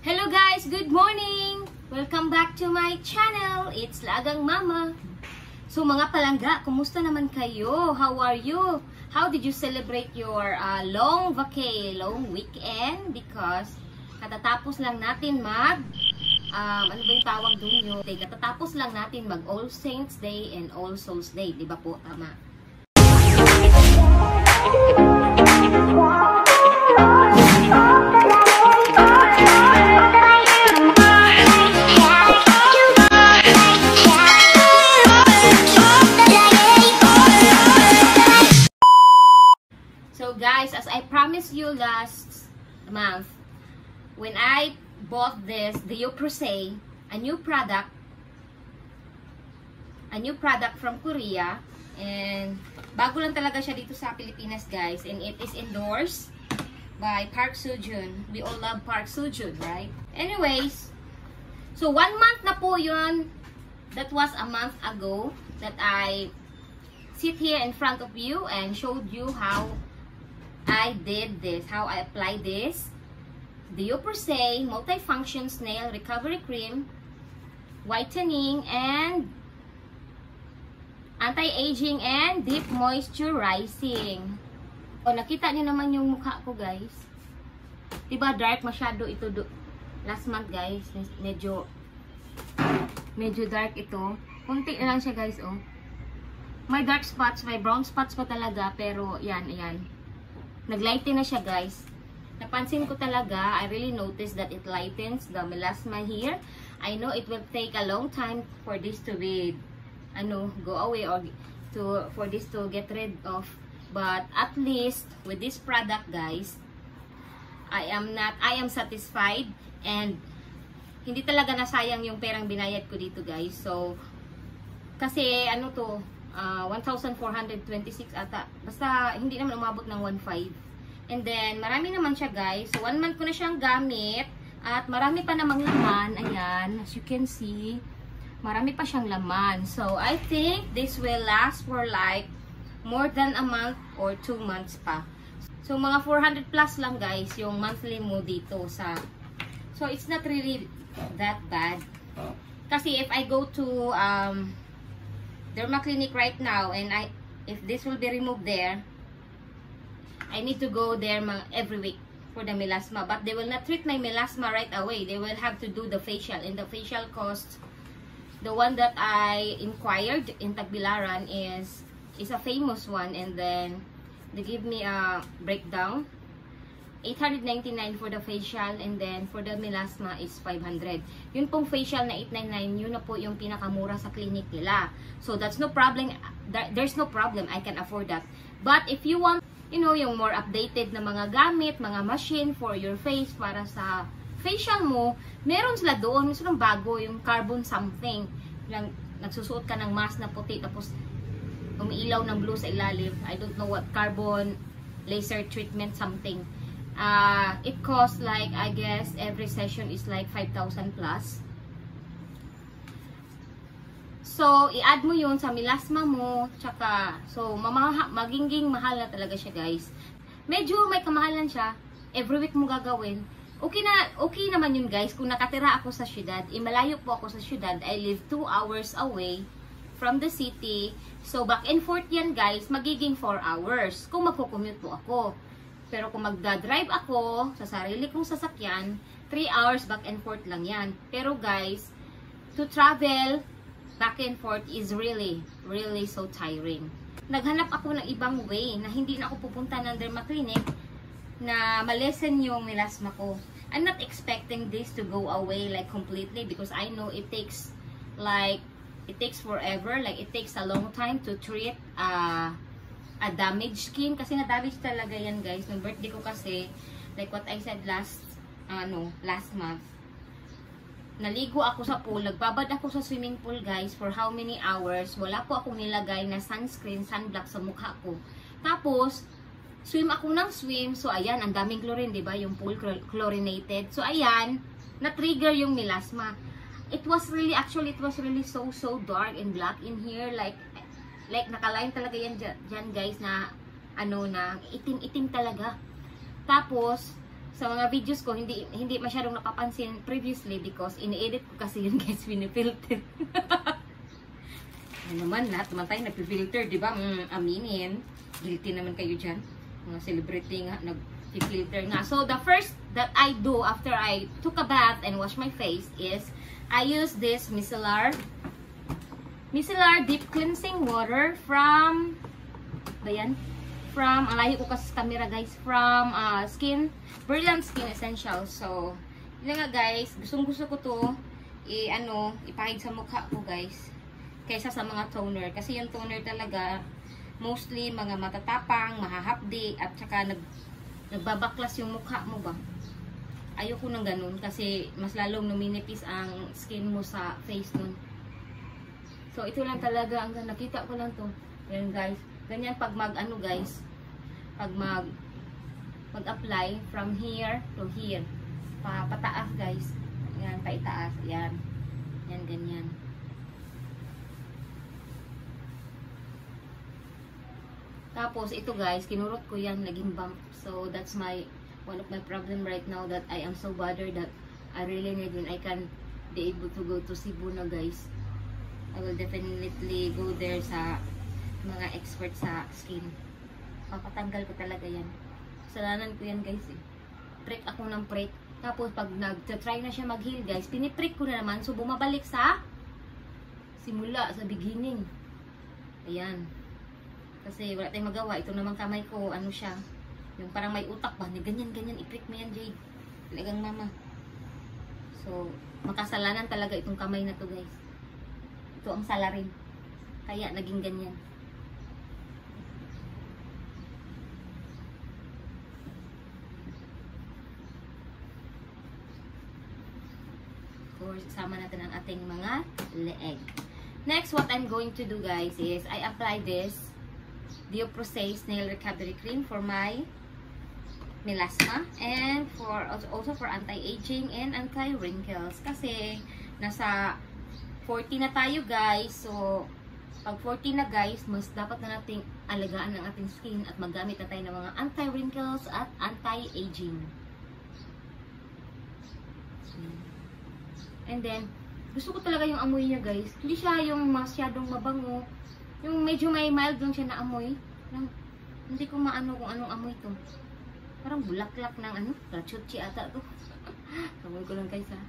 Hello guys, good morning! Welcome back to my channel. It's Lagang Mama. So mga palangga, kumusta naman kayo? How are you? How did you celebrate your long weekend? Because katatapos lang natin ano ba yung tawag doon yun? Katatapos lang natin mag All Saints Day and All Souls Day. Di ba po? Tama. So guys, as I promised you last month, when I bought this Dioprose, a new product from Korea, and bago lang talaga siya dito sa Pilipinas guys, and it is endorsed by Park Seo-joon. We all love Park Seo-joon, right? Anyways, so 1 month na po yun. That was a month ago that I sit here in front of you and showed you how I did this, how I applied this Dioprose Multifunction Nail Recovery Cream, whitening and anti-aging and deep moisturizing. O, nakita niyo naman yung mukha ko guys. Diba dark masyado ito last month guys. Medyo dark ito. Kunti na lang siya guys, oh. May dark spots, may brown spots pa talaga, pero yan, ayan. Naglighten na siya guys. Napansin ko talaga, I really noticed that it lightens the melasma here. I know it will take a long time for this to be, go away or for this to get rid of. But at least with this product guys, I am satisfied, and hindi talaga nasayang yung perang binayad ko dito guys. So, kasi 1,426 ata. Basta hindi naman umabot ng 1,500. And then, marami naman siya guys. So, 1 month ko na siyang gamit. At marami pa namang laman. Ayan, as you can see, marami pa siyang laman. So, I think this will last for like more than a month or 2 months pa. So, mga 400 plus lang guys yung monthly mo dito sa... So, it's not really that bad. Kasi if I go to Derma Clinic right now, and if this will be removed there, I need to go there every week for the melasma. But they will not treat my melasma right away. They will have to do the facial, and the facial cost, the one that I inquired in Tagbilaran is a famous one, and then they give me a breakdown. 899 for the facial, and then for the melasma is 500. Yun pong facial na 899, yun na po yung pinakamura sa clinic nila. So that's no problem. There's no problem. I can afford that. But if you want, yung more updated na mga gamit, mga machine for your face, para sa facial mo, meron sila doon. Meron bago, yung carbon something. Nagsusuot ka ng mask na puti, tapos umiilaw ng blue sa ilalim. I don't know what, carbon laser treatment something. It costs like, I guess, every session is like 5,000 plus. So, i-add mo yun sa melasma mo, tsaka, so, magiging mahal na talaga siya, guys. Medyo may kamahalan siya. Every week mo gagawin. Okay naman yun, guys. Kung nakatira ako sa syudad, malayo po ako sa syudad. I live 2 hours away from the city. So, back and forth yan, guys, magiging 4 hours. Kung magkukommute po ako. Pero kung magdadrive ako sa sarili kong sasakyan, 3 hours back and forth lang yan. Pero guys, to travel back and forth is really so tiring. Naghanap ako ng ibang way na hindi na ako pupunta ng Derma Clinic na malesen yung melasma ko. I'm not expecting this to go away like completely, because I know it takes forever. Like it takes a long time to treat a damaged skin, kasi na-damage talaga yan guys. Nung birthday ko kasi, like what I said last month, naligo ako sa pool, nagbabad ako sa swimming pool guys for how many hours. Wala po akong nilagay na sunscreen, sunblock sa mukha ko. Tapos, swim ako ng swim. So, ayan, ang daming chlorine, diba? Yung pool chlorinated. So, ayan, na-trigger yung melasma. It was really so dark and black in here. Like nakaline talaga yan dyan guys, na na itim-itim talaga. Tapos Sa mga videos ko, hindi masyadong napapansin previously because ini-edit ko kasi yun guys, pinifilter. Ano naman, lahat naman tayo nagpifilter, di ba? Aminin. Guilty naman kayo dyan. Mga celebrity nga, nag-filter nga. So, the first that I do after I took a bath and wash my face is, I use this micellar deep cleansing water from, bayan? From, ang layo ko kasi sa camera guys, from Brilliant Skin Essentials. So, yun nga guys, gusto ko to, ipahid sa mukha ko guys, kaysa sa mga toner. Kasi yung toner talaga, mostly mga matatapang, mahahapdi, at saka nagbabaklas yung mukha mo ba. Ayoko nang ganun, kasi mas lalong numinipis ang skin mo sa face nun. So, ito lang talaga, ang nakita ko lang to. Yan guys. Ganyan pag guys, pag mag-apply from here to here. Pataas guys. Yan, paitaas. Yan. Yan, ganyan. Tapos, ito guys, kinurot ko yan, naging bump. So, that's one of my problem right now, that I am so bothered that I really need when I can be able to go to Cebu na guys. I will definitely go there sa mga expert sa skin. Papatanggal ko talaga yan. Kasalanan ko yan guys eh. Prick ako ng prick. Tapos pag nag-try na siya mag-heal guys, piniprick ko na naman. So bumabalik sa simula, sa beginning. Ayan. Kasi wala tayong magawa. Ito naman kamay ko, ano siya. Yung parang may utak ba. Ganyan-ganyan, i-prick mo yan Jade. Talagang mama. So, makasalanan talaga itong kamay na to guys. Ito ang salarin. Kaya naging ganyan. Sama natin ang ating mga leeg. Next, what I'm going to do guys is I apply this Dioprosase Nail Recovery Cream for my melasma and also for anti-aging and anti-wrinkles. Kasi nasa 40 na tayo guys. So, pag 40 na guys, mas dapat na nating alagaan ang ating skin at maggamit na tayo ng mga anti-wrinkles at anti-aging. And then, gusto ko talaga yung amoy niya guys. Hindi siya yung masyadong mabango. Yung medyo may mild lang siya na amoy. Hindi ko maano kung anong amoy to. Parang bulaklak ng ano, rachutchi ata to. Amoy ko lang guys ha.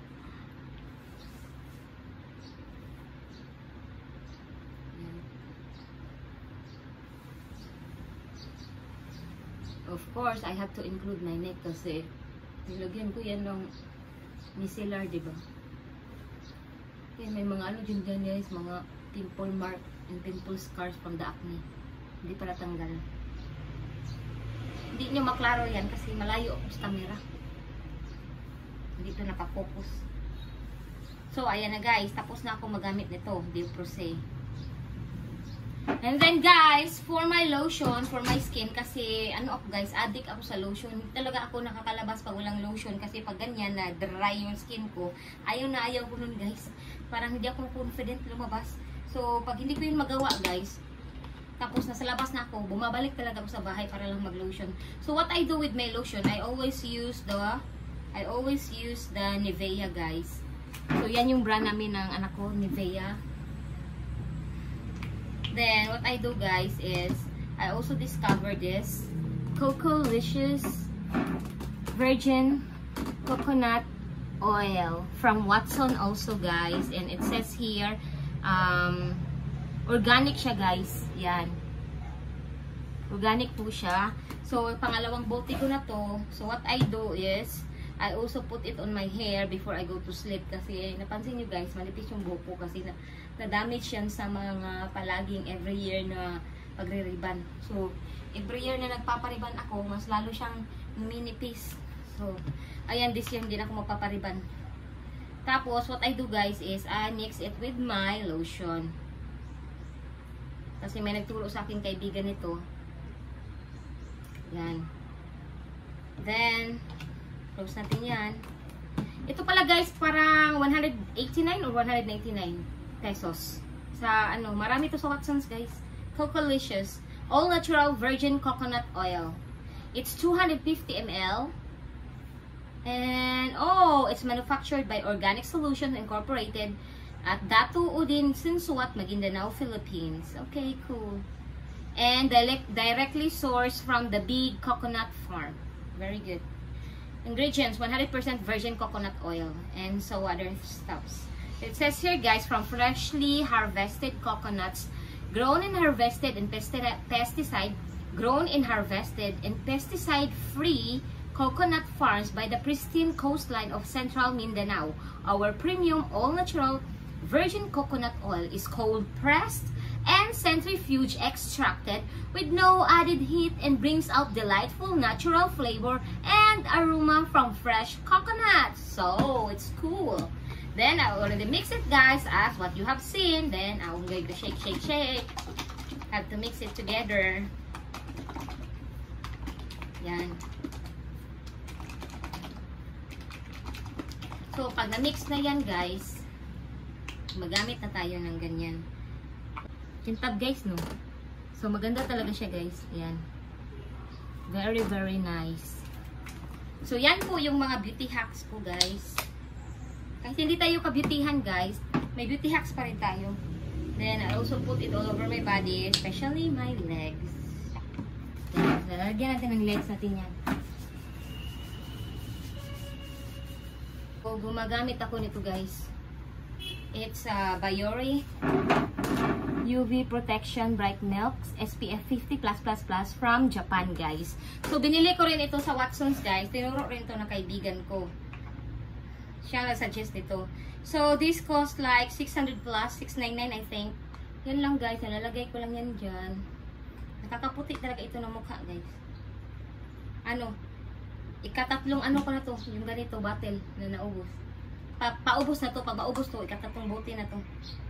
Of course, I have to include my neck kasi nilagyan ko yan ng micellar, diba? Yan, may mga ano dyan guys, mga pimple mark and pimple scars from the acne. Hindi pala tanggal. Hindi nyo maklaro yan kasi malayo ako sa camera. Hindi ito nakapokus. So, ayan na guys. Tapos na ako magamit nito. Dioprosase. And then guys, for my lotion, for my skin, kasi ano ako guys, addict ako sa lotion. Hindi talaga ako nakakalabas pag walang lotion kasi pag ganyan na dry yung skin ko, ayaw na ayaw ko nun guys. Parang hindi ako confident lumabas. So, pag hindi ko yun magawa guys, tapos nasa labas na ako, bumabalik talaga ako sa bahay para lang mag-lotion. So, what I do with my lotion, I always use the Nivea guys. So, yan yung brand namin ng anak ko, Nivea. Then, what I do guys is, I also discovered this Cocolicious Virgin Coconut Oil from Watson also guys. And it says here, organic siya guys. Yan. Organic po siya. So, pangalawang bote ko na to. So, what I do is, I also put it on my hair before I go to sleep. Kasi, napansin nyo guys, manipis yung buhok ko kasi na-damage yan sa mga palaging every year na pagre-riban. So, every year na nagpapariban ako, mas lalo siyang minipis. So, ayan, this year hindi na ako magpapariban. Tapos, what I do guys is, I mix it with my lotion. Kasi may nagturo sa akin kaibigan nito. Yan. Then, close natin yan. Ito pala guys, parang 189 or 199 pesos. Sa ano, marami to sa Watsons guys. Cocolicious All Natural Virgin Coconut Oil. It's 250 ml. And, oh, it's manufactured by Organic Solutions Incorporated at Datu Udin, Sinsuat, Maguindanao, Philippines. Okay, cool. And directly sourced from the Big Coconut Farm. Very good. Ingredients, 100% virgin coconut oil and so other stuffs. It says here, guys, from freshly harvested coconuts, grown and harvested in pesticide free coconut farms by the pristine coastline of central Mindanao. Our premium all-natural virgin coconut oil is cold pressed and centrifuge extracted with no added heat and brings out delightful natural flavor and aroma from fresh coconuts. So it's cool. Then I already mix it, guys, as what you have seen. Then I'm going to shake. Have to mix it together. Yan. So pag na-mix na yan, guys, magamit na tayo ng ganyan. Kintab, guys, no? So, maganda talaga siya, guys. Ayan. Very, very nice. So, yan po yung mga beauty hacks ko, guys. Kahit hindi tayo ka-beautyhan, guys, may beauty hacks pa rin tayo. Then, I also put it all over my body, especially my legs. Then, lalagyan natin ng legs natin yan. So, gumagamit ako nito, guys. It's Biore UV Protection Bright Milks SPF 50+++ from Japan, guys. So, binili ko rin ito sa Watsons, guys. Tinuro rin ito ng kaibigan ko. Siya nag-suggest nito. So, this cost like 600+, 699 I think. Yan lang, guys. Nalalagay ko lang yan dyan. Nakakaputi talaga ito ng mukha, guys. Ano? Ikatatlong ano ko na to. Yung ganito, bottle na naubos. Paubos na to. Pag maubos to, ikatatlong buti na to.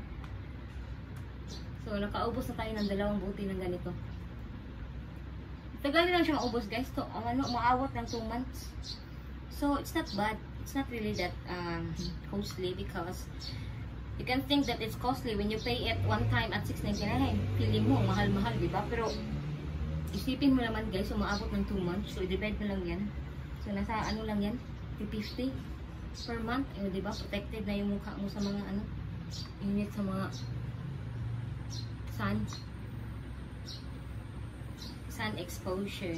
So, nakaubos na tayo ng 2 buti ng ganito. Tagal lang siya maubos, guys. To, maawat ng 2 months. So, it's not bad. It's not really that costly because you can think that it's costly when you pay it one time at $6.99. Feeling mo, mahal-mahal, diba? Pero, isipin mo naman, guys, umaabot ng 2 months. So, i-divide mo lang yan. So, nasa ano lang yan? 50 per month. Eh, diba? Protected na yung mukha mo sa mga ano, init sa mga sun exposure.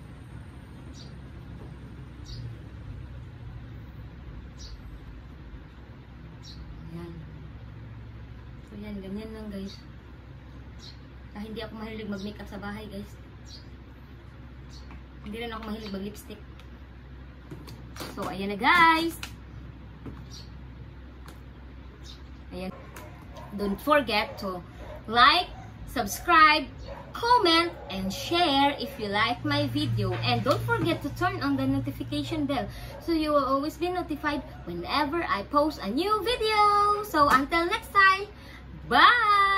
Ayan. So, yan. Ganyan lang, guys. Hindi ako mahilig mag-makeup sa bahay, guys. Hindi rin ako mahilig mag-lipstick. So, ayan na, guys. Ayan. Don't forget to like, subscribe, comment, and share if you like my video. And don't forget to turn on the notification bell so you will always be notified whenever I post a new video. So, until next time, bye!